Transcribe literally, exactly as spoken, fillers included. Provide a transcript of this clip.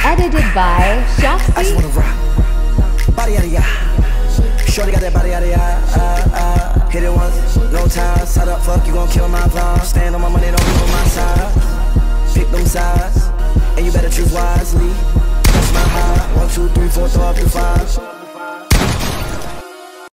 Edited by I just Shopsy. wanna rock. Body yada yada. Shorty got that body yada yada. Uh, uh. Hit it once, no time. Side up, fuck, you gon' kill my vibe. Stand on my money, don't be on my side. Pick them sides, and you better choose wisely. That's my high. One, two, three, four, throw up your five.